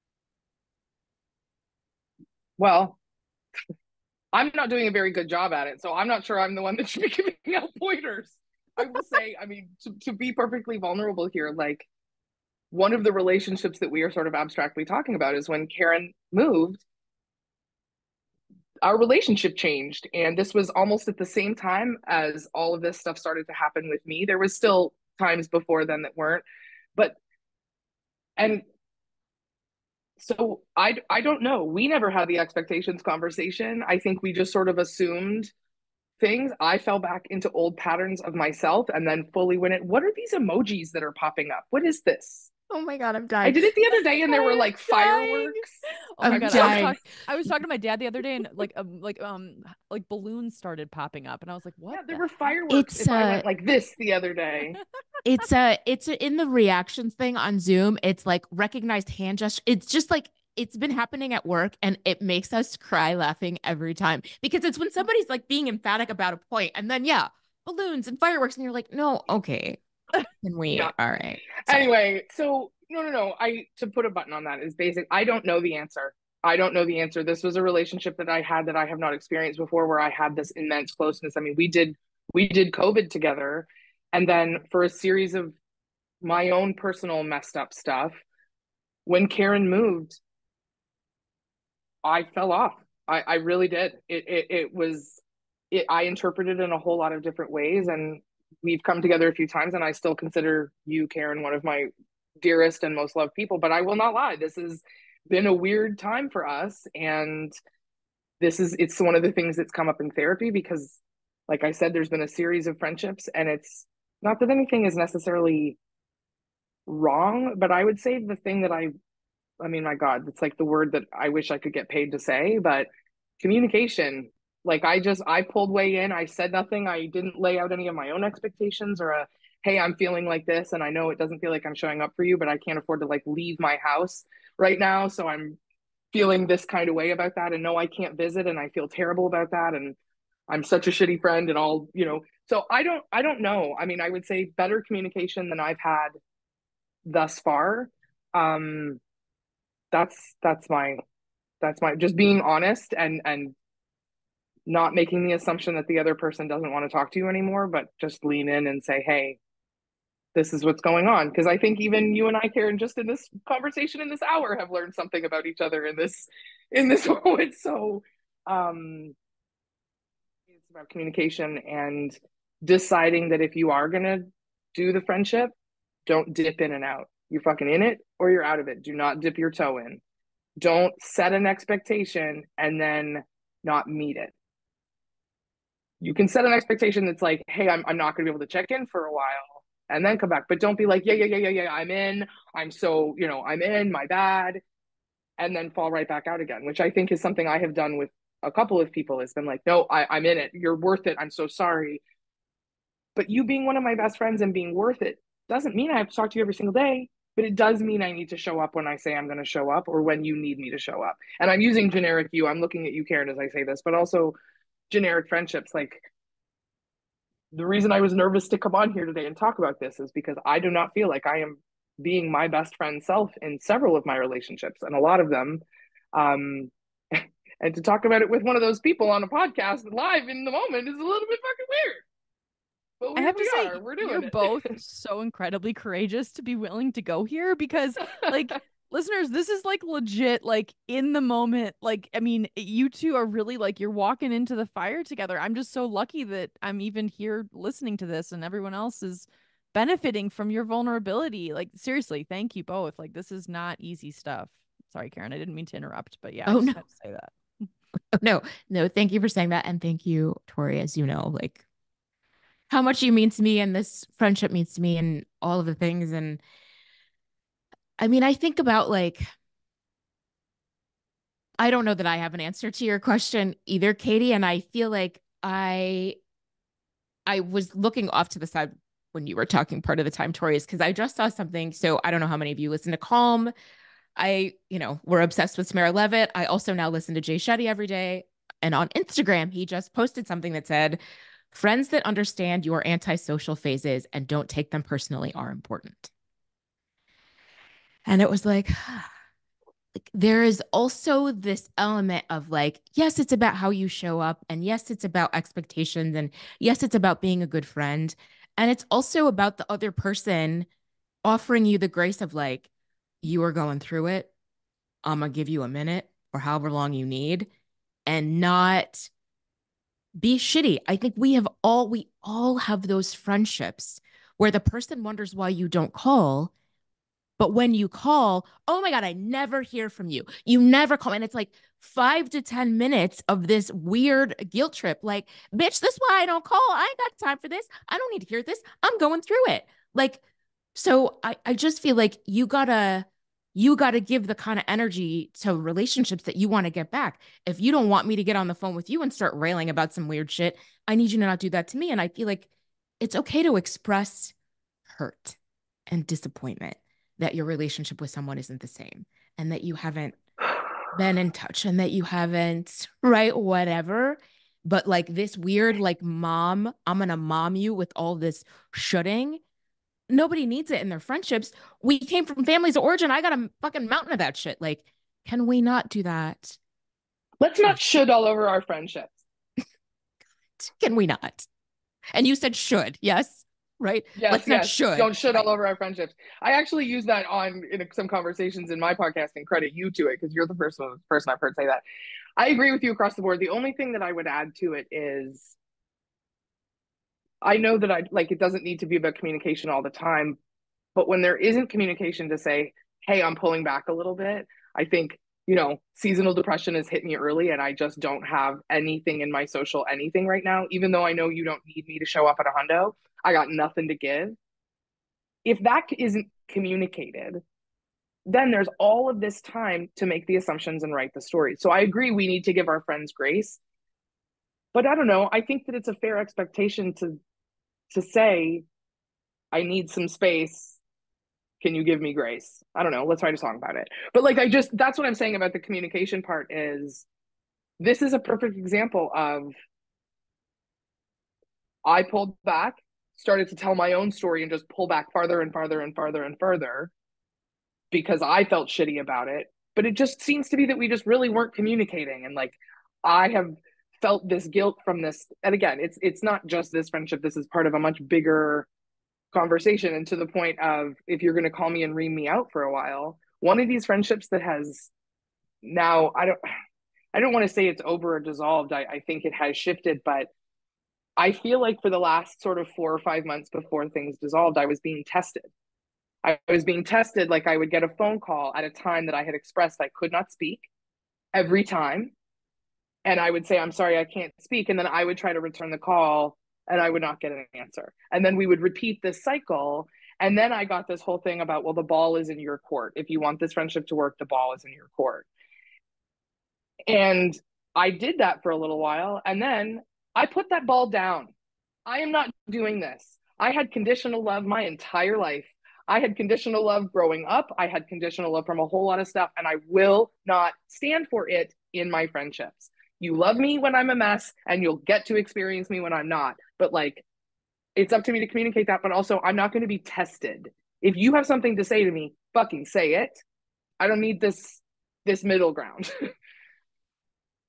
Well, I'm not doing a very good job at it, so I'm not sure I'm the one that should be giving out pointers. I will say, I mean, to be perfectly vulnerable here, like one of the relationships that we are sort of abstractly talking about is when Karen moved, our relationship changed. And this was almost at the same time as all of this stuff started to happen with me. There was still times before then that weren't, but, and so I don't know. We never had the expectations conversation. I think we just sort of assumed things. I fell back into old patterns of myself and then fully went in. What are these emojis that are popping up? What is this? Oh my God, I'm I dying. did it the other day and there were like dying. fireworks. Oh my I'm God, dying. I was talking to my dad the other day, and like balloons started popping up, and I was like, what? Yeah, there the were heck? fireworks. If I went like this the other day. It's in the reactions thing on Zoom. It's like recognized hand gesture. It's just like it's been happening at work, and it makes us cry laughing every time, because it's when somebody's like being emphatic about a point, and then yeah, balloons and fireworks, and you're like, no, okay, can we? Yeah. All right. Sorry. Anyway, so no. I to put a button on that is basic. I don't know the answer. I don't know the answer. This was a relationship that I had that I have not experienced before, where I had this immense closeness. I mean, we did COVID together, and then for a series of my own personal messed up stuff, when Karen moved, I fell off. I really did. It was it. I interpreted it in a whole lot of different ways, and we've come together a few times, and I still consider you, Karen, one of my dearest and most loved people. But I will not lie, this has been a weird time for us, and it's one of the things that's come up in therapy because, like I said, there's been a series of friendships, and it's not that anything is necessarily wrong, but I would say the thing that I mean, my God, it's like the word that I wish I could get paid to say, but communication. Like I pulled way in. I said nothing. I didn't lay out any of my own expectations or hey, I'm feeling like this. And I know it doesn't feel like I'm showing up for you, but I can't afford to like leave my house right now. So I'm feeling this kind of way about that. And no, I can't visit. And I feel terrible about that. And I'm such a shitty friend and all, so I don't know. I mean, I would say better communication than I've had thus far. Um, that's my just being honest and not making the assumption that the other person doesn't want to talk to you anymore, but just lean in and say, hey, this is what's going on. Because I think even you and I, Karen, just in this conversation in this hour, have learned something about each other in this moment. So it's about communication and deciding that if you are gonna do the friendship, don't dip in and out. You're fucking in it or you're out of it. Do not dip your toe in. Don't set an expectation and then not meet it. You can set an expectation that's like, hey, I'm not going to be able to check in for a while and then come back. But don't be like, yeah, I'm in. I'm so, I'm in, my bad. And then fall right back out again, which I think is something I have done with a couple of people. Has been like, no, I'm in it. You're worth it. I'm so sorry. But you being one of my best friends and being worth it doesn't mean I have to talk to you every single day. But it does mean I need to show up when I say I'm going to show up or when you need me to show up. And I'm using generic you. I'm looking at you, Karen, as I say this, but also generic friendships. Like the reason I was nervous to come on here today and talk about this is because I do not feel like I am being my best friend self in several of my relationships and a lot of them. And to talk about it with one of those people on a podcast live in the moment is a little bit fucking weird. but I have to say, we're you're doing it. both so incredibly courageous to be willing to go here because, like, listeners, this is like legit, like in the moment. Like, I mean, you two are really like you're walking into the fire together. I'm just so lucky that I'm even here listening to this and everyone else is benefiting from your vulnerability. Like, seriously, thank you both. Like, this is not easy stuff. Sorry, Karen, I didn't mean to interrupt, but yeah, I Oh just no. had to say that. No, no, thank you for saying that. And thank you, Tori, as you know, like how much you mean to me and this friendship means to me and all of the things. And I mean, I think about like, I don't know that I have an answer to your question either, Katie. And I feel like I was looking off to the side when you were talking part of the time, Tori, is because I just saw something. So I don't know how many of you listen to Calm. We're obsessed with Samara Levitt. I also now listen to Jay Shetty every day. And on Instagram, he just posted something that said, friends that understand your antisocial phases and don't take them personally are important. And it was like there is also this element of like, yes, it's about how you show up. And yes, it's about expectations. And yes, it's about being a good friend. And it's also about the other person offering you the grace of like, you are going through it. I'm going to give you a minute or however long you need and not be shitty. I think we all have those friendships where the person wonders why you don't call. But when you call, oh my God, I never hear from you. You never call. And it's like 5 to 10 minutes of this weird guilt trip. Like, bitch, this is why I don't call. I ain't got time for this. I don't need to hear this. I'm going through it. Like, so I just feel like you gotta give the kind of energy to relationships that you want to get back. If you don't want me to get on the phone with you and start railing about some weird shit, I need you to not do that to me. And I feel like it's okay to express hurt and disappointment that your relationship with someone isn't the same and that you haven't been in touch and that you haven't, right, whatever. But like this weird, like, mom, I'm gonna mom you with all this shoulding. Nobody needs it in their friendships. We came from families of origin. I got a fucking mountain of that shit. Like, can we not do that? Let's not should all over our friendships. Can we not? And you said should, yes? Right? Yes, Let's not yes. should. Don't should Right. all over our friendships. I actually use that in some conversations in my podcast and credit you to it because you're the first person I've heard say that. I agree with you across the board. The only thing that I would add to it is I know that I like it doesn't need to be about communication all the time, but when there isn't communication to say, hey, I'm pulling back a little bit, I think, seasonal depression has hit me early and I just don't have anything in my social anything right now. Even though I know you don't need me to show up at a hundo, I got nothing to give. If that isn't communicated, then there's all of this time to make the assumptions and write the story. So I agree we need to give our friends grace. But I don't know. I think that it's a fair expectation to say, I need some space. Can you give me grace? I don't know. Let's write a song about it. But like that's what I'm saying about the communication part is this is a perfect example of I pulled back, started to tell my own story and just pull back farther and farther and farther and farther because I felt shitty about it. But it just seems to be that we just really weren't communicating. And like I have felt this guilt from this. And again, it's not just this friendship. This is part of a much bigger conversation. And to the point of if you're going to call me and ream me out for a while, one of these friendships that has now I don't want to say it's over or dissolved. I think it has shifted, but I feel like for the last sort of 4 or 5 months before things dissolved, I was being tested. I was being tested like I would get a phone call at a time that I had expressed I could not speak every time. And I would say, I'm sorry, I can't speak. And then I would try to return the call and I would not get an answer. And then we would repeat this cycle. And then I got this whole thing about, well, the ball is in your court. If you want this friendship to work, the ball is in your court. And I did that for a little while. And then I put that ball down. I am not doing this. I had conditional love my entire life. I had conditional love growing up. I had conditional love from a whole lot of stuff, and I will not stand for it in my friendships. You love me when I'm a mess, and you'll get to experience me when I'm not. But like, it's up to me to communicate that. But also, I'm not going to be tested. If you have something to say to me, fucking say it. I don't need this middle ground.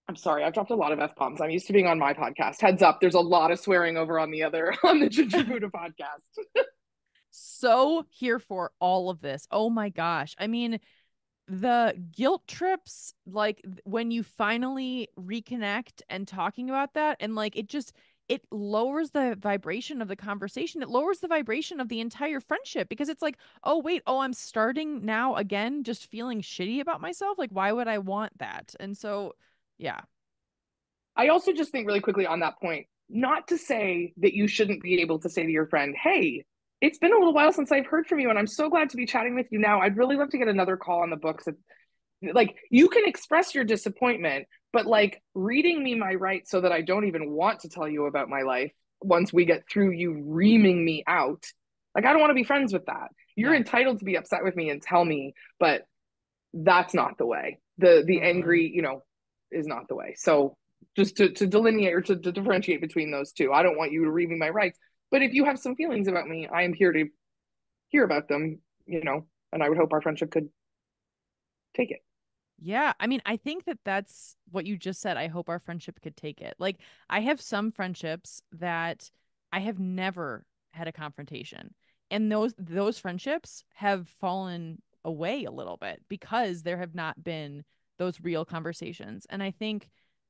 I'm sorry, I've dropped a lot of F-bombs. I'm used to being on my podcast. Heads up, there's a lot of swearing over on the other on the Ginger Buddha podcast. So here for all of this. Oh my gosh. I mean, the guilt trips, like when you finally reconnect and talking about that, and like it lowers the vibration of the conversation. It lowers the vibration of the entire friendship because it's like, oh wait, oh, I'm starting now again just feeling shitty about myself. Like why would I want that? And so yeah. I also just think really quickly on that point, not to say that you shouldn't be able to say to your friend, hey, it's been a little while since I've heard from you, and I'm so glad to be chatting with you now. I'd really love to get another call on the books. Like, you can express your disappointment, but like reading me my rights so that I don't even want to tell you about my life once we get through you reaming me out. Like, I don't want to be friends with that. You're Yeah. entitled to be upset with me and tell me, but that's not the way. The Totally. angry, is not the way. So just to delineate or to differentiate between those two. I don't want you to read me my rights. But if you have some feelings about me, I am here to hear about them, and I would hope our friendship could take it. Yeah, I mean, I think that that's what you just said. I hope our friendship could take it. Like, I have some friendships that I have never had a confrontation. And those friendships have fallen away a little bit because there have not been those real conversations. And I think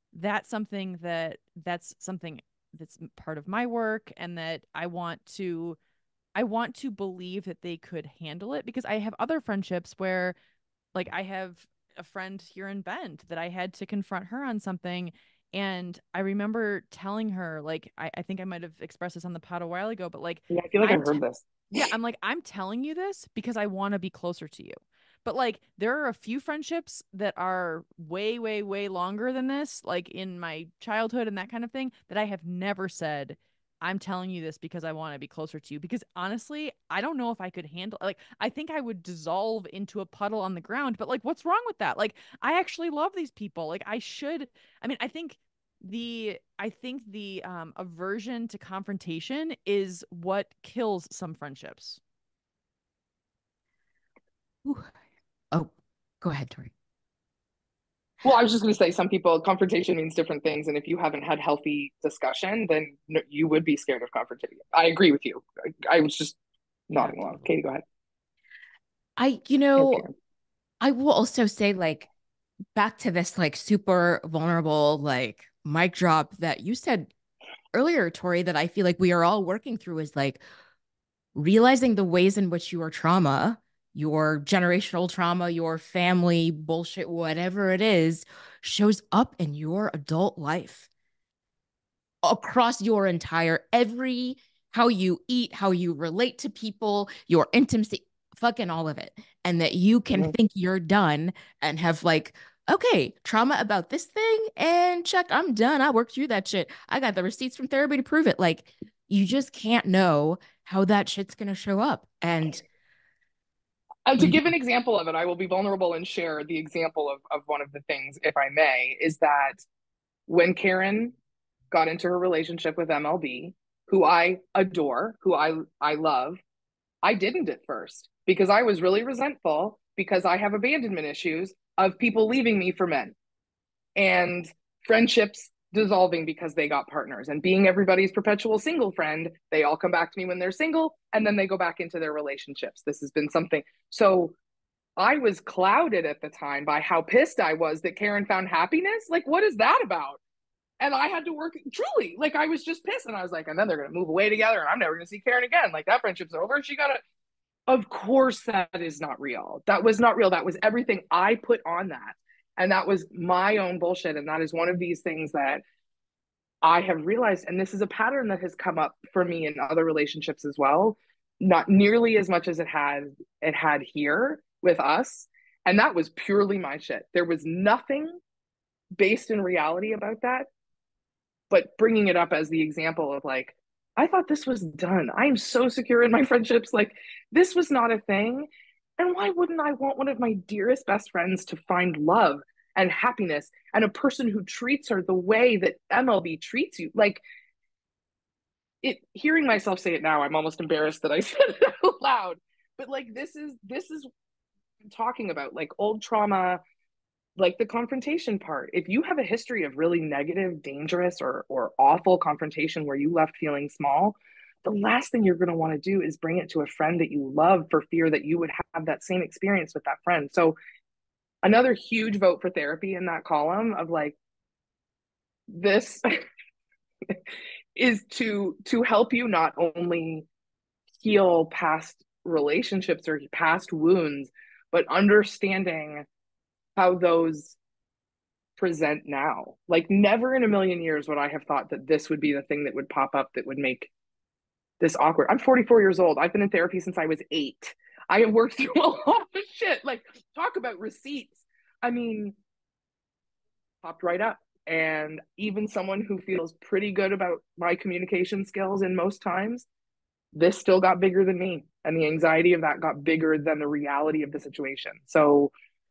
that's something that's part of my work and that I want to believe that they could handle it because I have other friendships where like I have a friend here in Bend that I had to confront her on something. And I remember telling her, like, I think I might have expressed this on the pod a while ago, but like, Yeah, I feel like I've I'm, heard this. yeah, I'm like, I'm telling you this because I want to be closer to you. But like, there are a few friendships that are way, way, way longer than this, like in my childhood and that kind of thing, that I have never said, I'm telling you this because I want to be closer to you. Because honestly, I don't know if I could handle like I think I would dissolve into a puddle on the ground, but like what's wrong with that? Like I actually love these people. Like I mean, I think the aversion to confrontation is what kills some friendships. Ooh. Oh, go ahead, Tori. Well, I was just going to say, some people, confrontation means different things. And if you haven't had healthy discussion, then you would be scared of confrontation. I agree with you. I was just Yeah, nodding along. totally. Katie, go ahead. I, Or Karen. I will also say, like, back to this, like, super vulnerable, like, mic drop that you said earlier, Tori, that I feel like we are all working through is like realizing the ways in which your trauma, your generational trauma, your family bullshit, whatever it is, shows up in your adult life across your entire every how you eat, how you relate to people, your intimacy, fucking all of it. And that you can Mhm. think you're done and have like, okay, trauma about this thing and check, I'm done. I worked through that shit. I got the receipts from therapy to prove it. Like, you just can't know how that shit's gonna show up. And And to we give an example of it, I will be vulnerable and share the example of one of the things, if I may, is that when Karen got into her relationship with MLB, who I adore, who I love, I didn't at first because I was really resentful because I have abandonment issues of people leaving me for men and friendships dissolving because they got partners and being everybody's perpetual single friend. They all come back to me when they're single and then they go back into their relationships. This has been something. So I was clouded at the time by how pissed I was that Karen found happiness. Like, what is that about? And I had to work truly. Like, I was just pissed. And I was like, and then they're going to move away together and I'm never going to see Karen again. Like, that friendship's over. She got to, of course, that is not real. That was not real. That was everything I put on that. And that was my own bullshit. And that is one of these things that I have realized. And this is a pattern that has come up for me in other relationships as well. Not nearly as much as it had here with us. And that was purely my shit. There was nothing based in reality about that, but bringing it up as the example of like, I thought this was done. I am so secure in my friendships. Like, this was not a thing. And why wouldn't I want one of my dearest best friends to find love and happiness and a person who treats her the way that MLB treats you? Like, hearing myself say it now, I'm almost embarrassed that I said it out loud. But like, this is talking about like old trauma, like the confrontation part. If you have a history of really negative, dangerous, or awful confrontation where you left feeling small, the last thing you're going to want to do is bring it to a friend that you love for fear that you would have that same experience with that friend. So another huge vote for therapy in that column of like, this is to help you not only heal past relationships or past wounds, but understanding how those present now. Like, never in a million years would I have thought that this would be the thing that would pop up that would make this awkward. I'm 44 years old. I've been in therapy since I was 8. I have worked through a lot of shit. Like, talk about receipts. I mean, popped right up. And even someone who feels pretty good about my communication skills in most times, this still got bigger than me. And the anxiety of that got bigger than the reality of the situation. So,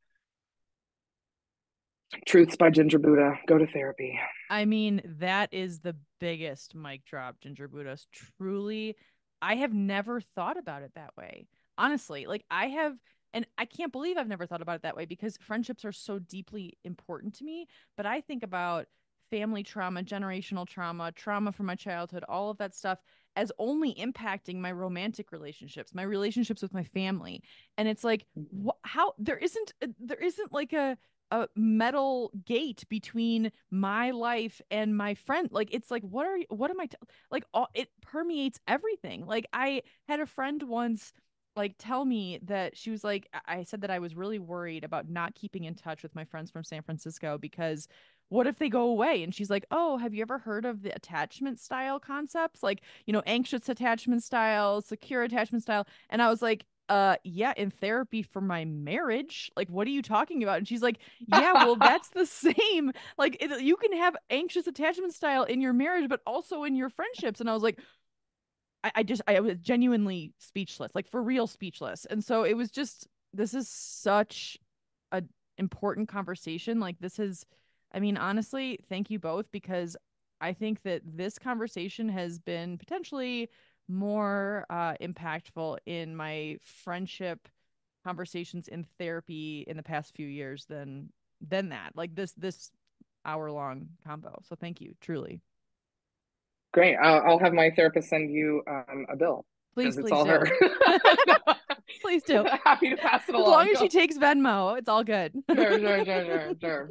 Truths by Ginger Buddha. Go to therapy. I mean, that is the biggest mic drop, Ginger Buddhas. Truly, I have never thought about it that way. Honestly, like I have, and I can't believe I've never thought about it that way because friendships are so deeply important to me. But I think about family trauma, generational trauma, trauma from my childhood, all of that stuff as only impacting my romantic relationships, my relationships with my family. And it's like, how there isn't like a metal gate between my life and my friend. Like it's like what am like it permeates everything. Like I had a friend once like tell me that she was like, I said that I was really worried about not keeping in touch with my friends from San Francisco because what if they go away? And she's like, oh, have you ever heard of the attachment style concepts, like, anxious attachment style, secure attachment style? And I was like, yeah, in therapy for my marriage. Like, what are you talking about? And she's like, yeah, well, that's the same. Like, you can have anxious attachment style in your marriage, but also in your friendships. And I was like, I was genuinely speechless, like for real speechless. And so it was just, this is such a important conversation. Like, this is, I mean, honestly, thank you both because I think that this conversation has been potentially more impactful in my friendship conversations in therapy in the past few years than that. Like this hour long combo. So thank you, truly. Great. I'll have my therapist send you a bill Please, because it's please all her. do. Please do. Happy to pass it As long along. as she takes Venmo, it's all good. Sure.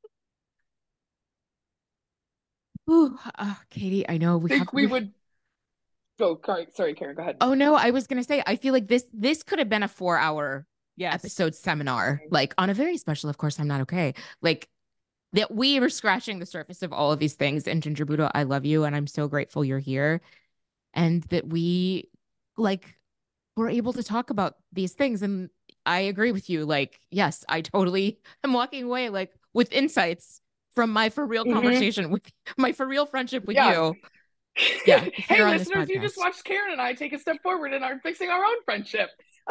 Ooh, Katie, I know we have. Think we would go. Sorry, Karen, go ahead. Oh no, I was gonna say I feel like this could have been a 4 hour Yes. episode seminar, like on a very special. Of course, I'm not okay. Like that we were scratching the surface of all of these things. And Ginger Buddha, I love you, and I'm so grateful you're here, and that we like were able to talk about these things. And I agree with you. Like, yes, I totally am walking away like with insights from my for real conversation with my for real friendship with you. Yeah. Hey, Here on this listeners, you just podcast. watched Karen and I take a step forward and are fixing our own friendship.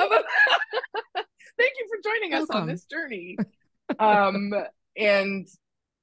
Thank you for joining us on Welcome. this journey. And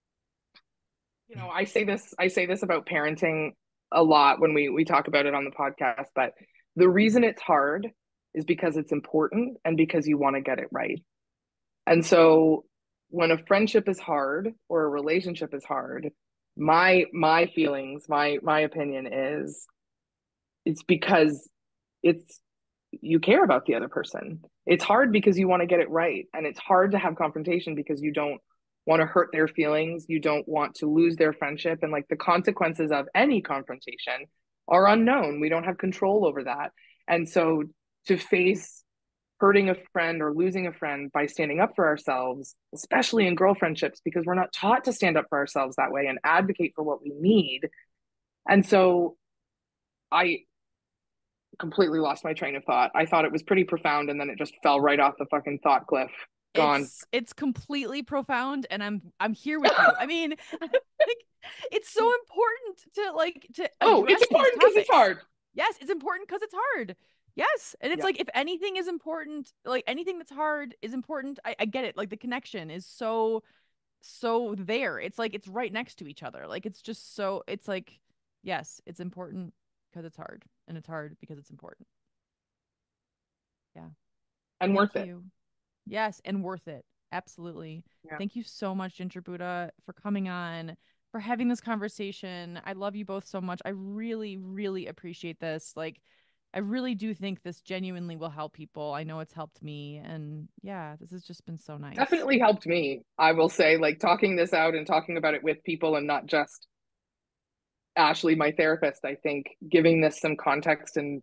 I say this about parenting a lot when we talk about it on the podcast, but the reason it's hard is because it's important and because you want to get it right. And so when a friendship is hard or a relationship is hard, my feelings, my opinion is it's because it's you care about the other person. It's hard because you want to get it right. And it's hard to have confrontation because you don't want to hurt their feelings. You don't want to lose their friendship. And like the consequences of any confrontation are unknown. We don't have control over that. And so to face hurting a friend or losing a friend by standing up for ourselves, especially in girl friendships, because we're not taught to stand up for ourselves that way and advocate for what we need. And so I completely lost my train of thought. I thought it was pretty profound and then it just fell right off the fucking thought cliff. Gone. It's completely profound and I'm here with you. I mean, like, it's so important to address it's important because it's hard. Yes, it's important because it's hard. Yes. And it's Yeah. like if anything is important, like anything that's hard is important. I get it. Like the connection is so there. It's like it's right next to each other. Like it's just so it's like, yes, it's important because it's hard. And it's hard because it's important. Yeah. And Thank worth it. you. Yes, and worth it. Absolutely. Yeah. Thank you so much, Ginger Buddha, for coming on, for having this conversation. I love you both so much. I really, really appreciate this. Like, I really do think this genuinely will help people. I know it's helped me. And yeah, this has just been so nice. Definitely helped me. I will say, like, talking this out and talking about it with people and not just Ashley, my therapist, I think giving this some context and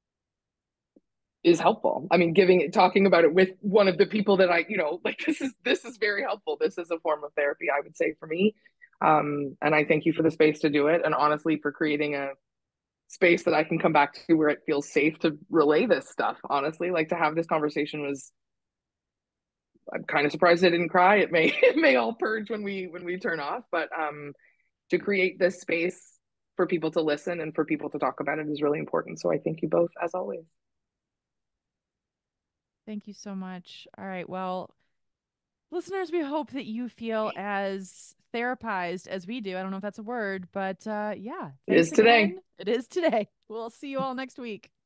is helpful. I mean, talking about it with one of the people that I, like this is very helpful. This is a form of therapy, I would say, for me. And I thank you for the space to do it, and honestly for creating a space that I can come back to where it feels safe to relay this stuff. Honestly, like to have this conversation was. I'm kind of surprised I didn't cry. It may all purge when we turn off, but to create this space for people to listen and for people to talk about it is really important. So I thank you both as always. Thank you so much. All right. Well, listeners, we hope that you feel as therapized as we do. I don't know if that's a word, but yeah. It is Thanks today. again. It is today. We'll see you all next week.